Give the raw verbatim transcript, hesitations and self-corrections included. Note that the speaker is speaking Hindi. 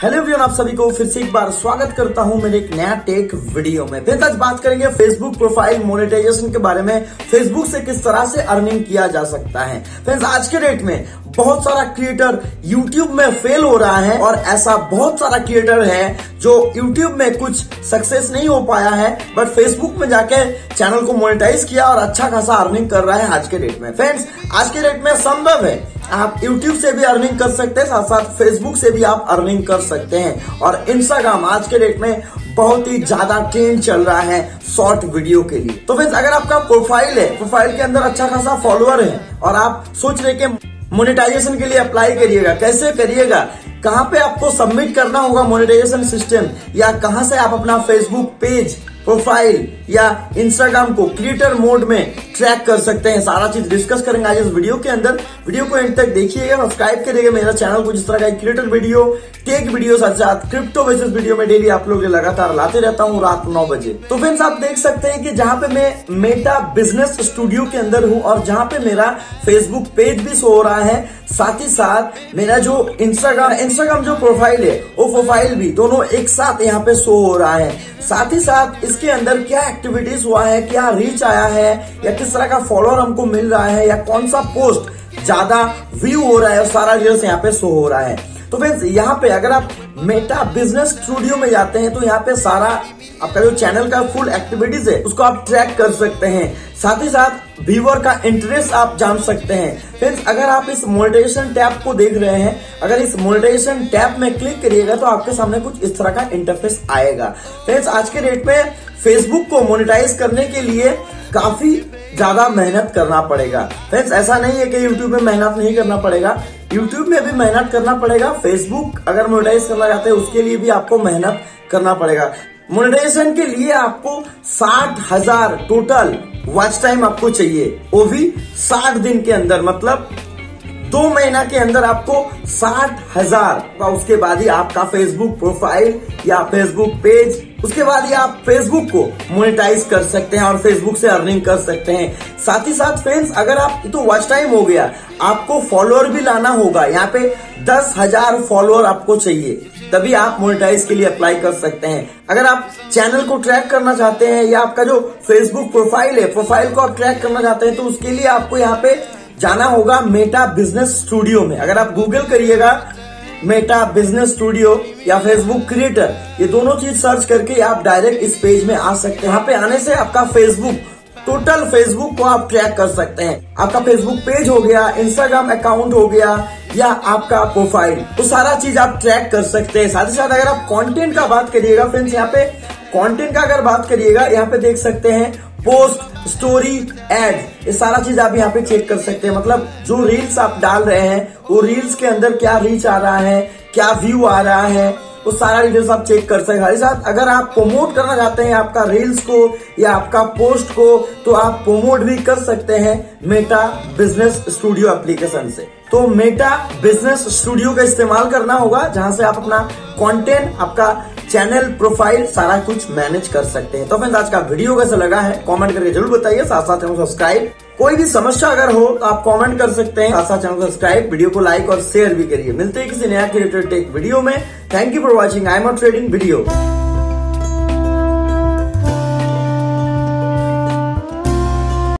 हेलो एवरीवन, आप सभी को फिर से एक बार स्वागत करता हूं मेरे एक नया टेक वीडियो में। फिर आज बात करेंगे फेसबुक प्रोफाइल मोनेटाइजेशन के बारे में, फेसबुक से किस तरह से अर्निंग किया जा सकता है। फ्रेंड्स, आज के डेट में बहुत सारा क्रिएटर यूट्यूब में फेल हो रहा है और ऐसा बहुत सारा क्रिएटर है जो यूट्यूब में कुछ सक्सेस नहीं हो पाया है बट फेसबुक में जाके चैनल को मोनेटाइज किया और अच्छा खासा अर्निंग कर रहा है आज के डेट में। फ्रेंड्स, आज के डेट में संभव है आप यूट्यूब से भी अर्निंग कर सकते हैं, साथ साथ फेसबुक से भी आप अर्निंग कर सकते हैं। और इंस्टाग्राम आज के डेट में बहुत ही ज्यादा ट्रेंड चल रहा है शॉर्ट वीडियो के लिए। तो फ्रेंड्स, अगर आपका प्रोफाइल है, प्रोफाइल के अंदर अच्छा खासा फॉलोअर है और आप सोच रहे कि मोनेटाइजेशन के लिए अप्लाई करिएगा, कैसे करिएगा, कहां पे आपको सबमिट करना होगा मोनेटाइजेशन सिस्टम, या कहां से आप अपना फेसबुक पेज, प्रोफाइल या इंस्टाग्राम को क्रिएटर मोड में ट्रैक कर सकते हैं, सारा चीज डिस्कस करेंगे आज इस वीडियो के अंदर। वीडियो को एंड तक देखिएगा, सब्सक्राइब करिएगा मेरा चैनल को। जिस तरह का क्रिएटर वीडियो, टेक वीडियो, साथ साथ क्रिप्टो बेसिस वीडियो में डेली आप लोग लगातार लाते रहता हूँ रात नौ बजे। तो फ्रेंड्स, आप देख सकते हैं कि जहां पे मैं मेटा बिजनेस स्टूडियो के अंदर हूँ और जहां पे मेरा फेसबुक पेज भी शो हो रहा है, साथ ही साथ मेरा जो इंस्टाग्राम इंस्टाग्राम जो प्रोफाइल है वो प्रोफाइल भी दोनों एक साथ यहाँ पे शो हो रहा है। साथ ही साथ इसके अंदर क्या एक्टिविटीज हुआ है, क्या रीच आया है, या किस तरह का फॉलोअर हमको मिल रहा है, या कौन सा पोस्ट ज्यादा व्यू हो रहा है, सारा डिटेल्स यहाँ पे शो हो रहा है। तो फ्रेंड्स, यहाँ पे अगर आप मेटा बिजनेस स्टूडियो में जाते हैं तो यहाँ पे सारा आपका जो चैनल का फुल एक्टिविटीज है उसको आप ट्रैक कर सकते हैं। साथ ही साथ व्यूअर का इंटरेस्ट आप जान सकते हैं। फ्रेंड्स, अगर आप इस मोनेटाइजेशन टैब को देख रहे हैं, अगर इस मोनेटाइजेशन टैब में क्लिक करिएगा तो आपके सामने कुछ इस तरह का इंटरफेस आएगा। फ्रेंड्स, आज के डेट में फेसबुक को मोनेटाइज करने के लिए काफी ज्यादा मेहनत करना पड़ेगा। फ्रेंड्स, ऐसा नहीं है कि यूट्यूब में मेहनत नहीं करना पड़ेगा, यूट्यूब में भी मेहनत करना पड़ेगा। फेसबुक अगर मोनेटाइज करना चाहते हैं उसके लिए भी आपको मेहनत करना पड़ेगा। मोनेटाइजेशन के लिए आपको साठ हजार टोटल वॉच टाइम आपको चाहिए, वो भी साठ दिन के अंदर, मतलब दो महीना के अंदर आपको साठ हजार। उसके बाद ही आपका फेसबुक प्रोफाइल या फेसबुक पेज, उसके बाद ही आप फेसबुक को मोनेटाइज कर सकते हैं और फेसबुक से अर्निंग कर सकते हैं। साथ ही साथ फ्रेंड्स, अगर आप तो वॉच टाइम हो गया, आपको फॉलोअर भी लाना होगा। यहाँ पे दस हजार फॉलोअर आपको चाहिए, तभी आप मोनेटाइज के लिए अप्लाई कर सकते हैं। अगर आप चैनल को ट्रैक करना चाहते हैं या आपका जो फेसबुक प्रोफाइल है, प्रोफाइल को आप ट्रैक करना चाहते हैं तो उसके लिए आपको यहाँ पे जाना होगा मेटा बिजनेस स्टूडियो में। अगर आप गूगल करिएगा मेटा बिजनेस स्टूडियो या फेसबुक क्रिएटर, ये दोनों चीज सर्च करके आप डायरेक्ट इस पेज में आ सकते हैं। यहाँ पे आने से आपका फेसबुक, टोटल फेसबुक को आप ट्रैक कर सकते हैं। आपका फेसबुक पेज हो गया, इंस्टाग्राम अकाउंट हो गया या आपका प्रोफाइल, तो सारा चीज आप ट्रैक कर सकते हैं। साथ ही साथ अगर आप कंटेंट का बात करिएगा फ्रेंड्स, यहाँ पे कंटेंट का अगर बात करिएगा, यहाँ पे देख सकते हैं पोस्ट, स्टोरी, एड, ये सारा चीज आप यहाँ पे चेक कर सकते हैं। मतलब जो रील्स आप डाल रहे हैं वो रील्स के अंदर क्या रीच आ रहा है, क्या व्यू आ रहा है, वो सारा डिटेल्स आप चेक कर सकते हैं। साथ ही साथ अगर आप प्रमोट करना चाहते हैं आपका रील्स को या आपका पोस्ट को, तो आप प्रमोट भी कर सकते हैं मेटा बिजनेस स्टूडियो एप्लीकेशन से। तो मेटा बिजनेस स्टूडियो का इस्तेमाल करना होगा, जहां से आप अपना कंटेंट, आपका चैनल, प्रोफाइल, सारा कुछ मैनेज कर सकते हैं। तो फ्रेंड्स, आज का वीडियो कैसा लगा है कमेंट करके जरूर बताइए, साथ साथ चैनल को सब्सक्राइब। कोई भी समस्या अगर हो तो आप कमेंट कर सकते हैं, साथ साथ चैनल को सब्सक्राइब, वीडियो को लाइक और शेयर भी करिए। मिलते हैं किसी नया क्रिएटर टेक वीडियो में। Thank you for watching I am trading video.